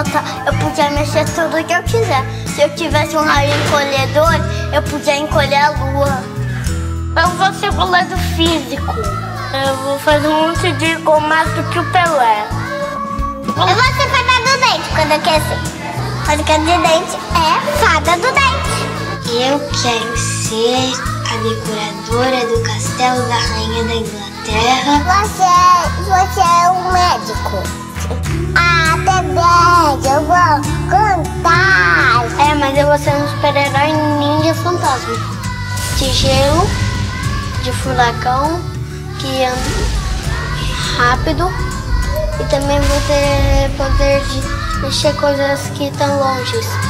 Nossa, eu podia mexer tudo que eu quiser. Se eu tivesse um raio encolhedor, eu podia encolher a lua. Eu vou ser goleiro físico. Eu vou fazer um monte de gol mais do que o Pelé. Eu vou ser fada do dente quando eu crescer. Fada de dente é fada do dente. Eu quero ser a decoradora do castelo da rainha da Inglaterra. Você é um médico. Ah, bebê, eu vou cantar. É, mas eu vou ser um super-herói ninja fantasma. De gelo, de furacão, que anda rápido. E também vou ter poder de mexer coisas que estão longe.